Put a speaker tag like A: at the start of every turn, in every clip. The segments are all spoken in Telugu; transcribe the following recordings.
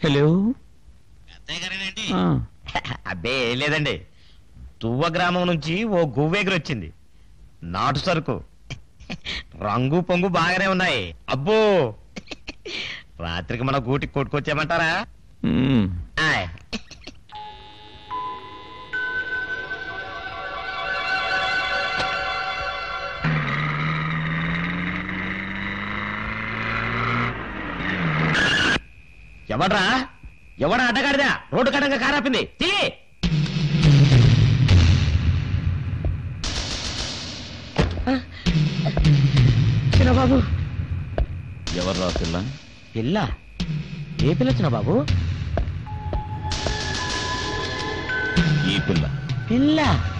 A: హలో.
B: అబ్బే ఏం లేదండి, తువ్వ గ్రామం నుంచి ఓ గువ్వెగిరొచ్చింది. నాటు సరుకు, రంగు పొంగు బాగానే ఉన్నాయి. అబ్బో, రాత్రికి మన గూటికి కొట్టుకొచ్చామంటారా? ఆయ్. ఎవడ్రా ఎవడా అడ్డగాడిదా రోడ్డు కడంగా కారాపింది? తిరిగి చిన్నబాబు.
A: ఎవర్రా పిల్ల?
B: పిల్ల? ఏ పిల్ల చిన్నబాబు?
A: ఈ పిల్ల.
B: పిల్ల?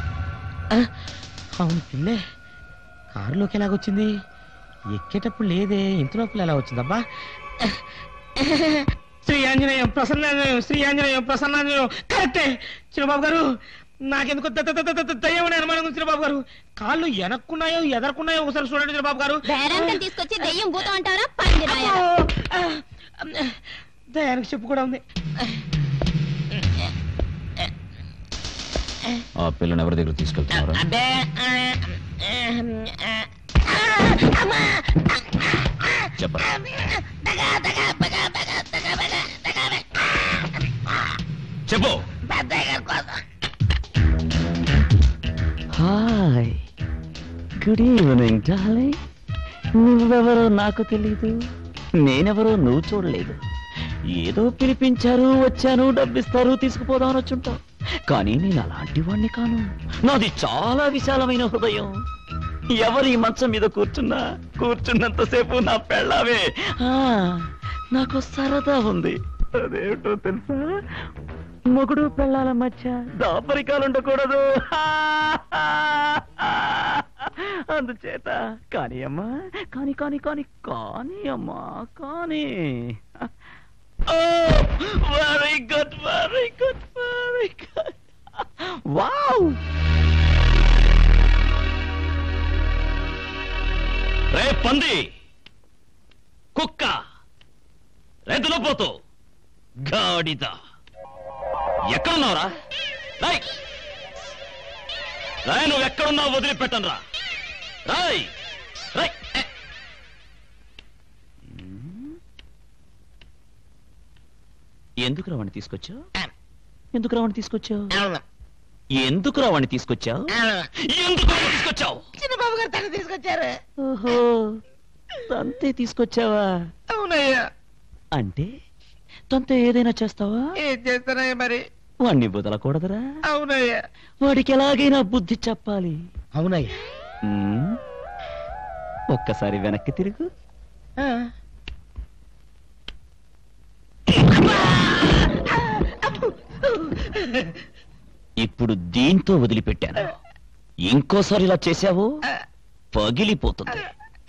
B: అవును పిల్లే. కారులోకి ఎలాగొచ్చింది? ఎక్కేటప్పుడు లేదే, ఇంతలోపల ఎలా వచ్చిందబ్బా? శ్రీ ఆంజనేయం ప్రసన్నాంజనేయం, శ్రీ ఆంజనేయం ప్రసన్నాంజనేయం. కరెక్టే చిన్నబాబు గారు. నాకెందుకు దయ్యం అనుమానం ఉంది చిన్నబాబు గారు. కాళ్ళు వెనక్కున్నాయో ఎదరకున్నాయో ఒకసారి చూడండి చిన్నబాబు గారు.
C: తీసుకొచ్చి దయ్యం భూతం అంటారా?
B: దయానికి చెప్పు కూడా ఉంది.
A: ఆ పిల్లని ఎవరి దగ్గర తీసుకెళ్తున్నారా? చెప్పరా. చెప్పు.
D: Hi, good evening darling. నువ్వెవరో నాకు తెలీదు, నేనెవరో నువ్వు చూడలేదు. ఏదో పిలిపించారు, వచ్చాను, డబ్బిస్తారు, తీసుకుపోదామని వచ్చుంటావు. కానీ నేను అలాంటి వాణ్ణి కాను. నాది చాలా విశాలమైన హృదయం. ఎవరి మంచం మీద కూర్చున్నంతసేపు నా పెళ్ళావే. నాకు సరదా ఉంది. అదేమిటో తెలుసా, మొగుడు పెళ్ళాల మధ్య దాపరికాలు ఉండకూడదు. అందుచేత కానీ అమ్మా, కానీ కానీ కానీ కానీ అమ్మా కానీ. Very good, very good, very good. Wow.
A: రే పంది, కుక్క, రైతులో పోతూ గాడిద, ఎక్కడున్నావురా? రాయ్ రాయ్, నువ్వు ఎక్కడున్నావు వదిలిపెట్టను రా. రాయ్ రాయ్.
D: ఎందుకు రావణ్ణి తీసుకొచ్చావు? ఎందుకు రావణ్ణి తీసుకొచ్చావు? ఎందుకు రావణ్ణి తీసుకొచ్చావు?
A: ఎందుకు తీసుకొచ్చావు?
B: చిన్నబాబు గారు తను తీసుకొచ్చారు.
D: ఓహో, తంతే తీసుకొచ్చావా?
B: అవునయ్యా.
D: అంటే తంతే ఏదైనా చేస్తావా?
B: ఏం చేస్తానయ్యా మరి?
D: వాణ్ణి వదలకూడదురా.
B: అవునయ్యా.
D: వాడికి ఎలాగైనా బుద్ధి చెప్పాలి.
B: అవునయ్యా.
D: ఒక్కసారి వెనక్కి తిరుగు. ఇప్పుడు దీంతో వదిలిపెట్టాను. ఇంకోసారి ఇలా చేశావు పగిలిపోతుంది.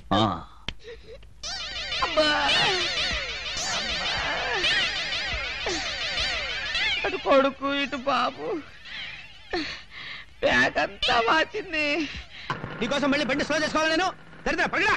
B: అటు కొడుకు ఇటు బాబు, బ్యాగ్ అంతా వాచింది. నీకోసం మళ్ళీ బండి స్లో చేసుకోవాలి నేను. దరిద్ర పగడా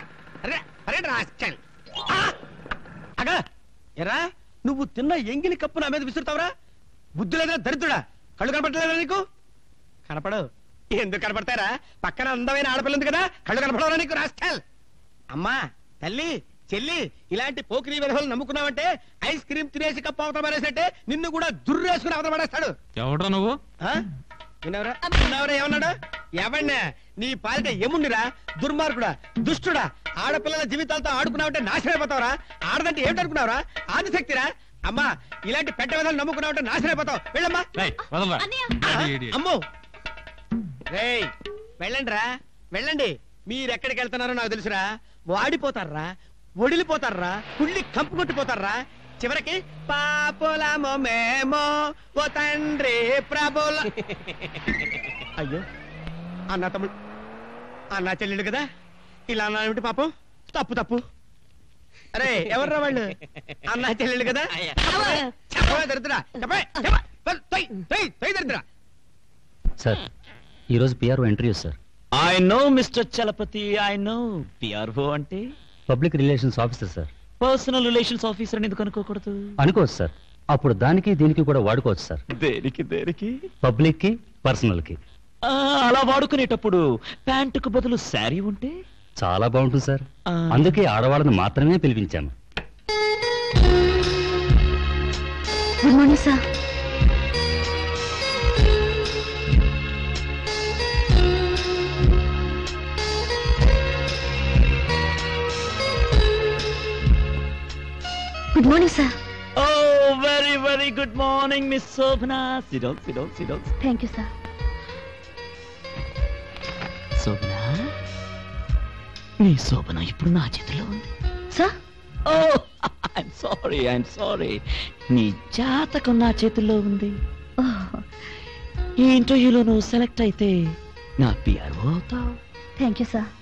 B: అగా ఎరా, నువ్వు తిన్న ఎంగిలి కప్పు నా మీద విసురుతావురా? బుద్ధి లేదా దరిద్రుడా? కళ్ళు కనపడలేదా నీకు? కనపడవు. ఎందుకు కనపడతారా? పక్కన అందమైన ఆడపిల్ల ఉంది కదా, కళ్ళు కనపడవరా నీకు? రాస్కల్. అమ్మా, తల్లి, చెల్లి, ఇలాంటి పోకిరీ విధులు నమ్ముకున్నావంటే ఐస్ క్రీమ్ తినేసి కప్పు అవతల పడేసంటే నిన్ను కూడా దుర్రేసుకుని అవతల పడేస్తాడు.
A: ఎవడ్రా నువ్వు?
B: ఏమన్నాడు? ఎవడ్నా? నీ పాలిట ఏముండిరా? దుర్మార్గుడా, దుష్టుడా, ఆడపిల్లల జీవితాలతో ఆడుకున్నావంటే నాశనం అయిపోతావురా. ఆడదంటే ఏమిటనుకున్నావురా? ఆదిశక్తిరా. అమ్మా, ఇలాంటి పెద్ద విధాలు నమ్ముకున్నావంటే నాశనం అయిపోతావు. వెళ్ళమ్మా. అమ్మో, రేయ్ వెళ్ళండి రా, వెళ్ళండి. మీరెక్కడికి వెళ్తున్నారో నాకు తెలుసురా. వాడిపోతారా, ఒడిలిపోతారా, కుళ్ళి కంపు కొట్టిపోతారా. చివరికి పాపులమో మేమో ఓ తండ్రి ప్రభుల. అయ్యో, అన్న తమ్ముడు, అన్న చెల్లెడు కదా, ఇలా అన్నాడు పాపం. తప్పు తప్పు. అరే ఎవర్రా వాళ్ళు? అన్న చెల్లెడు కదా. దరిద్రా దరిద్రా.
D: సార్, ఈరోజు PRO interview sir. I know mister Chalapathi, I know. PRO అంటే
E: public relations officer sir.
D: Personal relations officer అని ఎందుకు అనుకోకూడదు?
E: అనుకోవచ్చు సార్.
D: అప్పుడు దానికి దీనికి కూడా వాడుకోవచ్చు సార్.
A: దేనికి
D: పబ్లిక్ కి, పర్సనల్ కి.
A: అలా వాడుకునేటప్పుడు ప్యాంటుకు బదులు శారీ ఉంటే
D: చాలా బాగుంటుంది సార్.
A: ఆ.
D: అందుకే ఆడవాళ్ళని మాత్రమే పిలిపించాను.
C: Good morning sir. Good morning sir.
A: Oh very good morning miss Shobhana. Sit down.
C: Thank you sir.
A: Shobhana, నీ శోభన ఇప్పుడు నా చేతిలో ఉంది.
C: Sir
A: oh I'm sorry. నీ జాతకం నా చేతుల్లో ఉంది. ఈ ఇంటర్వ్యూలో నువ్వు సెలెక్ట్ అయితే నా పిఆర్ఓ అవుతావు.
C: Thank you sir.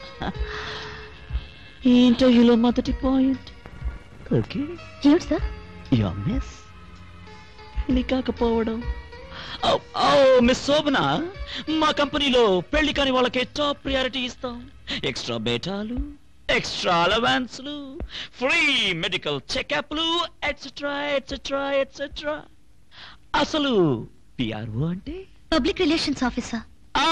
A: ఈ ఇంటర్వ్యూలో మొదటి పాయింట్ ఓకే,
C: ఏమిటి సార్?
A: యువర్ మిస్ పెళ్లి కాకపోవడం. మిస్ శోభన, మా కంపెనీలో పెళ్లి కాని వాళ్ళకి టాప్ ప్రియారిటీ ఇస్తాం. ఎక్స్ట్రా బేటాలు, ఎక్స్ట్రా అలవాన్స్లు, ఫ్రీ మెడికల్ చెకప్లు, ఎట్సెట్రా ఎట్సెట్రా ఎట్సెట్రా. అసలు పిఆర్ఓ అంటే
C: పబ్లిక్ రిలేషన్స్ ఆఫీసర్.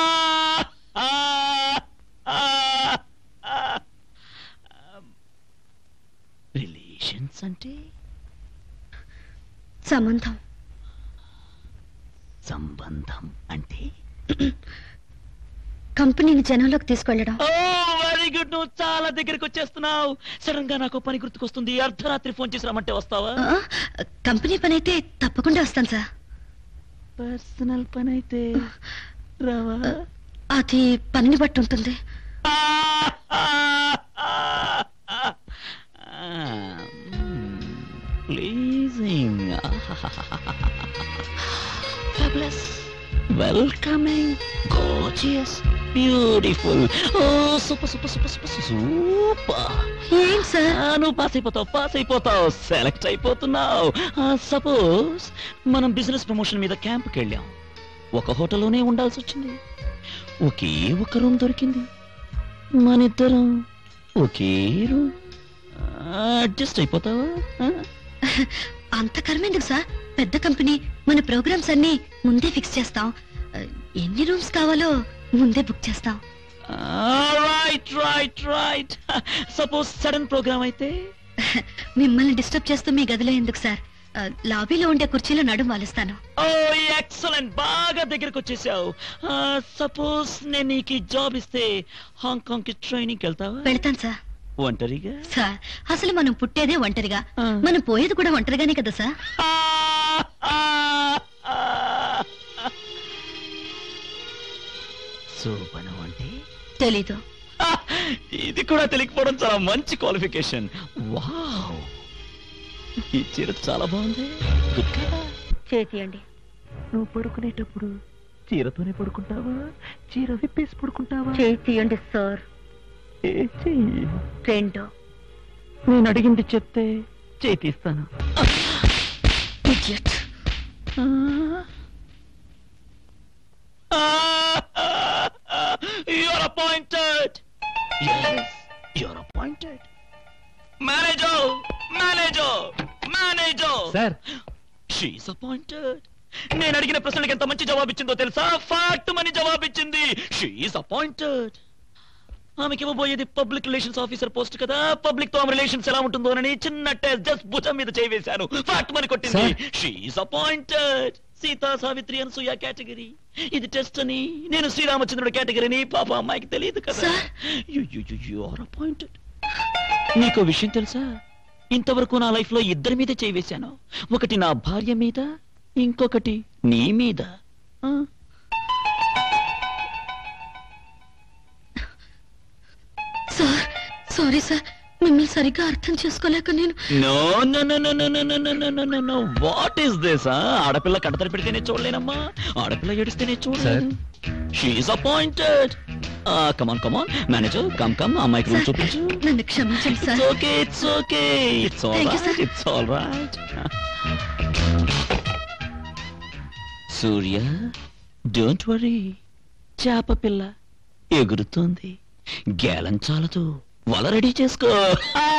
A: రిలేషన్స్ అంటే సంబంధం అంటే
C: కంపెనీని జనంలోకి తీసుకెళ్లడం.
A: ఓ వెరీ గుడ్, నువ్వు చాలా దగ్గరికి వచ్చేస్తున్నావు. సడన్ గా నాకు పని గుర్తుకొస్తుంది. అర్ధరాత్రి ఫోన్ చేసి రమ్మంటే వస్తావా?
C: కంపెనీ పని అయితే తప్పకుండా వస్తాను సార్.
A: పర్సనల్ పని అయితే రావా?
C: అది పనిని బట్టి ఉంటుంది.
A: Pleasing, fabulous, welcoming, gorgeous, beautiful. Oh, super.
C: ఏం సార్?
A: నువ్వు పాస్ అయిపోతావు, సెలెక్ట్ అయిపోతున్నావు. సపోజ్ మనం బిజినెస్ ప్రమోషన్ మీద క్యాంప్కి వెళ్ళాం. ఒక హోటల్లోనే ఉండాల్సి వచ్చింది. ఒకే ఒక రూమ్ దొరికింది. మనిద్దరం ఒకే రూమ్. అడ్జస్ట్ అయిపోతావా?
C: అంత కర్మెందుకు సార్? పెద్ద కంపెనీ, మన ప్రోగ్రామ్స్ అన్ని ముందే ఫిక్స్ చేస్తాం. ఎన్ని రూమ్స్ కావాలో ముందే బుక్ చేస్తాం.
A: రైట్. సపోజ్ సడన్ ప్రోగ్రామ్ అయితే
C: మిమ్మల్ని డిస్టర్బ్ చేస్తూ మీ గదిలో ఎందుకు సార్? లాబీలో ఉండే కుర్చీలో నడుము వాలుస్తాను.
A: ఓ ఎక్సలెంట్, బాగా దగ్గరకు వచ్చేసావు. సపోజ్ నేను నీకు జాబ్ ఇస్తే హాంకాంగ్ కి ట్రైనింగ్ వెళ్తావా?
C: వెళ్తాను సార్.
A: ఒంటరిగా?
C: సార్, అసలు మనం పుట్టేదే ఒంటరిగా,
A: ఆ.
C: మనం పోయేది కూడా ఒంటరిగానే కదా సార్.
A: శోభన అంటే
C: తెలీదు.
A: ఇది కూడా తెలియకపోవడం చాలా మంచి క్వాలిఫికేషన్. వావ్, ఈ చీర చాలా బాగుంది. గుడ్ కదా?
C: చేతియండి.
A: నువ్వు పడుకునేటప్పుడు చీరతోనే పడుకుంటావా, చీర విప్పేసి పడుకుంటావా?
C: చేతియండి సార్.
A: ఏ చెయ్యి?
C: రెండు.
A: నేను అడిగింది చెప్తే చేతిస్తాను.
C: Idiot.
A: You're appointed. Yes, you're appointed. Manager.
D: Sir,
A: She's appointed. నేను అడిగిన ప్రశ్నలకు ఎంత మంచి జవాబిచ్చిందో తెలుసా? ఫ్యాక్ట్ మని జవాబిచ్చింది. She's appointed. ఆమెకి ఇవ్వబోయేది పబ్లిక్ రిలేషన్స్ ఆఫీసర్ పోస్ట్ కదా. పబ్లిక్ తో ఆమె రిలేషన్స్ ఎలా ఉంటుందోనని చిన్న టెస్ట్ జస్ట్ భుజం మీద చేవేశాను. ఫ్యాక్ట్ మని కొట్టింది. She's appointed. Sita, Savitri, Anasuya category. ఇది టెస్ట్ అని, నేను శ్రీరామచంద్రుడు కేటగిరీని పాప అమ్మాయికి తెలియదు కదా. You are appointed. నీకో విషయం తెలుసా? ఇంతవరకు నా లైఫ్ లో ఇద్దరి మీదే చేవేశాను. ఒకటి నా భార్య మీద, ఇంకొకటి నీ మీద.
C: సార్, సారీ సార్, మిమ్మల్ని సరిగ్గా అర్థం చేసుకోలేక నేను.
A: No what is this? ఆడపిల్ల కడతలు పెడితేనే చూడలేనమ్మా, ఆడపిల్ల ఏడిస్తేనే చూడలేదు. She's appointed. Come on manager, come అమ్మాయికి రూమ్ చూపించు.
C: నన్ను క్షమించండి sir.
A: It's okay it's all right. Surya, don't worry. చేప పిల్ల ఎగురుతోంది, గేలం చాలదు, వల రెడీ చేసుకో.